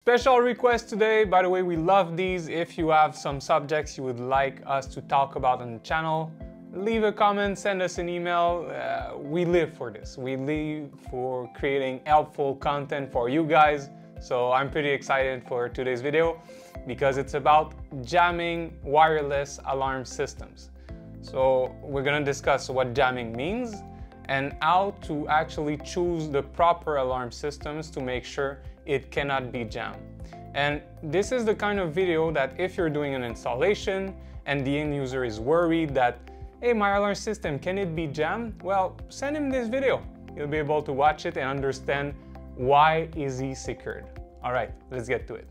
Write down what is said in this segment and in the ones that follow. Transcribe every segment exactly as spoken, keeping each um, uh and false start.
Special request today. By the way, we love these. If you have some subjects you would like us to talk about on the channel, leave a comment, send us an email. Uh, we live for this. We live for creating helpful content for you guys. So I'm pretty excited for today's video because it's about jamming wireless alarm systems. So we're gonna discuss what jamming means and how to actually choose the proper alarm systems to make sure it cannot be jammed. And this is the kind of video that if you're doing an installation and the end user is worried that, hey, my alarm system, can it be jammed? Well, send him this video. You'll be able to watch it and understand why is he secured. All right, let's get to it.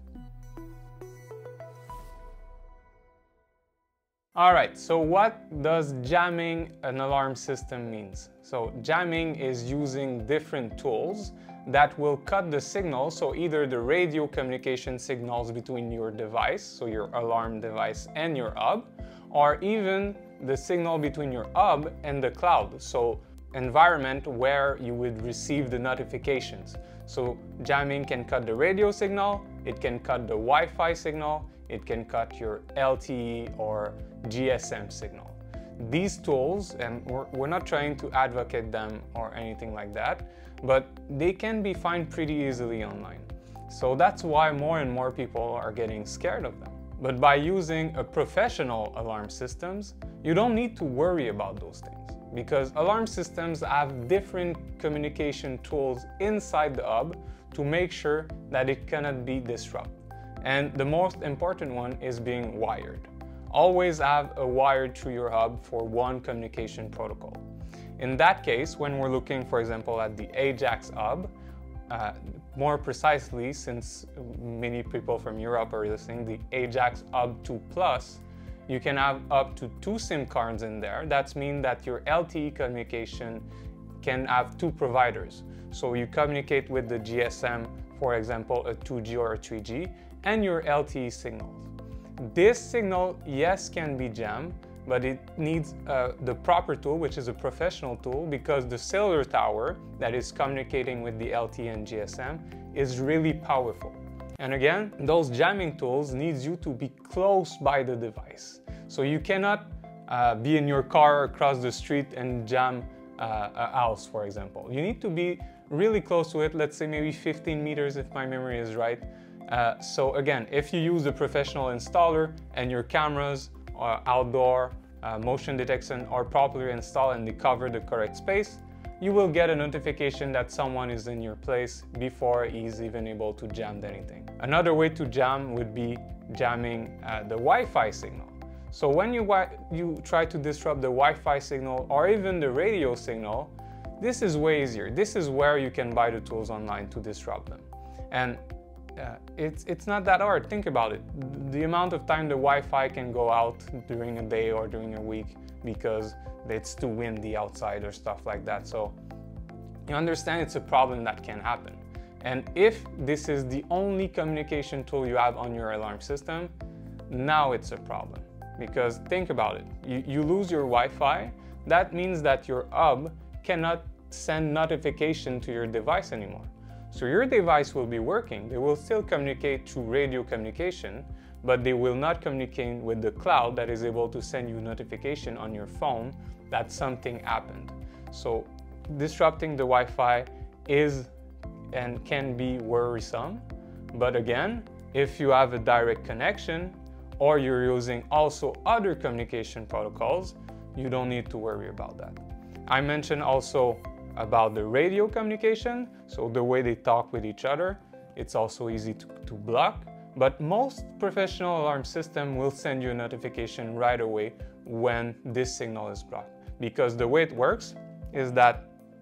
All right, so what does jamming an alarm system means? So jamming is using different tools that will cut the signal, so either the radio communication signals between your device, so your alarm device and your hub, or even the signal between your hub and the cloud, so environment where you would receive the notifications. So jamming can cut the radio signal, it can cut the Wi-Fi signal, it can cut your L T E or G S M signal. These tools, and we're, we're not trying to advocate them or anything like that, but they can be found pretty easily online. So that's why more and more people are getting scared of them. But by using a professional alarm systems, you don't need to worry about those things because alarm systems have different communication tools inside the hub to make sure that it cannot be disrupted. And the most important one is being wired. Always have a wire through your hub for one communication protocol. In that case, when we're looking, for example, at the Ajax Hub, uh, more precisely, since many people from Europe are listening, the Ajax Hub two Plus, you can have up to two SIM cards in there. That means that your L T E communication can have two providers. So you communicate with the G S M, for example, a two G or a three G, and your L T E signals. This signal, yes, can be jammed, but it needs uh, the proper tool, which is a professional tool, because the cellular tower that is communicating with the L T E and G S M is really powerful. And again, those jamming tools needs you to be close by the device. So you cannot uh, be in your car across the street and jam uh, a house, for example. You need to be really close to it, let's say maybe fifteen meters if my memory is right. Uh, so again, if you use a professional installer and your cameras or outdoor uh, motion detection are properly installed and they cover the correct space, you will get a notification that someone is in your place before he's even able to jam anything. Another way to jam would be jamming uh, the Wi-Fi signal. So when you, you try to disrupt the Wi-Fi signal or even the radio signal, this is way easier. This is where you can buy the tools online to disrupt them. And Uh, it's, it's not that hard. Think about it. The amount of time the Wi-Fi can go out during a day or during a week because it's too windy outside or stuff like that. So you understand it's a problem that can happen. And if this is the only communication tool you have on your alarm system, now it's a problem. Because think about it. You, you lose your Wi-Fi, that means that your hub cannot send notification to your device anymore. So your device will be working, they will still communicate through radio communication, but they will not communicate with the cloud that is able to send you notification on your phone that something happened. So disrupting the Wi-Fi is and can be worrisome, but again, if you have a direct connection or you're using also other communication protocols, you don't need to worry about that. I mentioned also about the radio communication, so the way they talk with each other, it's also easy to, to block, but most professional alarm system will send you a notification right away when this signal is blocked. Because the way it works is that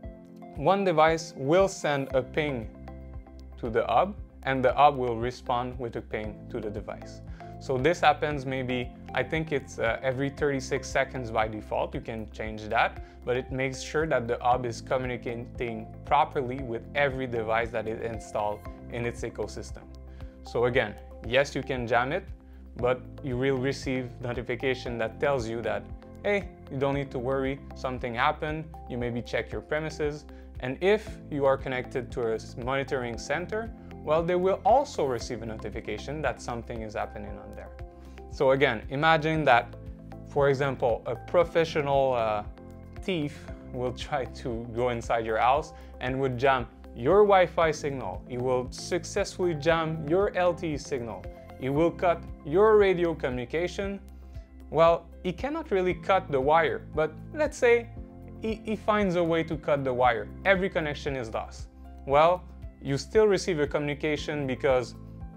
one device will send a ping to the hub and the hub will respond with a ping to the device. So this happens maybe, I think it's uh, every thirty-six seconds by default, you can change that, but it makes sure that the hub is communicating properly with every device that is installed in its ecosystem. So again, yes, you can jam it, but you will receive notification that tells you that, hey, you don't need to worry, something happened, you maybe check your premises, and if you are connected to a monitoring center well, they will also receive a notification that something is happening on there. So again, imagine that, for example, a professional uh, thief will try to go inside your house and would jam your Wi-Fi signal. He will successfully jam your L T E signal. He will cut your radio communication. Well, he cannot really cut the wire, but let's say he, he finds a way to cut the wire. Every connection is lost. Well, you still receive a communication because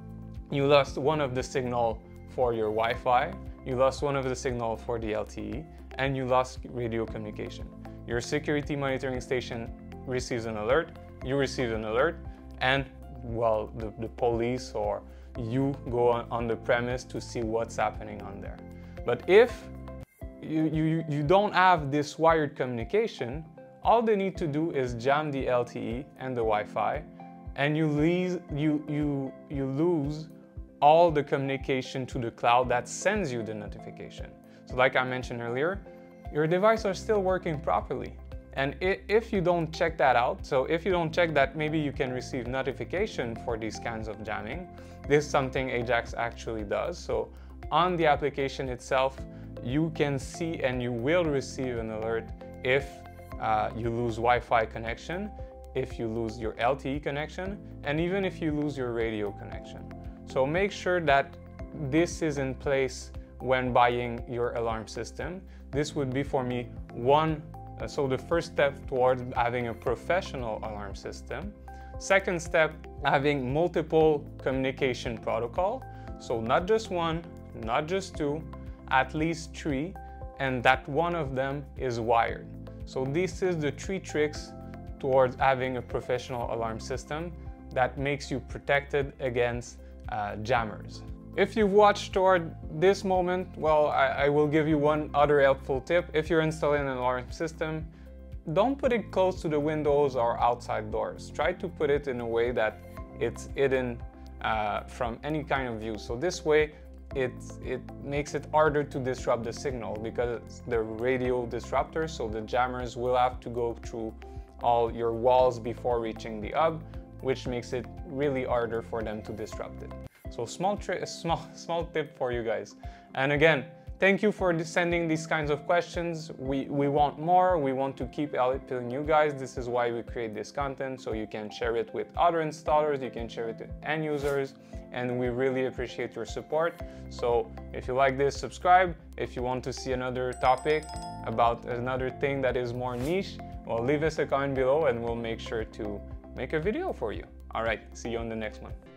you lost one of the signal for your Wi-Fi, you lost one of the signal for the L T E, and you lost radio communication. Your security monitoring station receives an alert, you receive an alert, and well, the, the police or you go on, on the premise to see what's happening on there. But if you, you, you don't have this wired communication, all they need to do is jam the L T E and the Wi-Fi, and you, lose, you, you, you lose all the communication to the cloud that sends you the notification. So like I mentioned earlier, your devices are still working properly. And if you don't check that out, so if you don't check that maybe you can receive notification for these kinds of jamming, this is something Ajax actually does. So on the application itself, you can see and you will receive an alert if uh, you lose Wi-Fi connection, if you lose your L T E connection, and even if you lose your radio connection. So make sure that this is in place when buying your alarm system. This would be for me one, uh, so the first step towards having a professional alarm system. Second step, having multiple communication protocol. So not just one, not just two, at least three, and that one of them is wired. So this is the three tricks towards having a professional alarm system that makes you protected against uh, jammers. If you've watched toward this moment, well, I, I will give you one other helpful tip. If you're installing an alarm system, don't put it close to the windows or outside doors. Try to put it in a way that it's hidden uh, from any kind of view. So this way, it, it makes it harder to disrupt the signal because it's the radio disruptor, so the jammers will have to go through all your walls before reaching the hub, which makes it really harder for them to disrupt it. So small, tri small, small tip for you guys. And again, thank you for sending these kinds of questions. We, we want more, we want to keep helping you guys. This is why we create this content, so you can share it with other installers, you can share it with end users, and we really appreciate your support. So if you like this, subscribe. If you want to see another topic about another thing that is more niche, well, leave us a comment below and we'll make sure to make a video for you. All right, see you on the next one.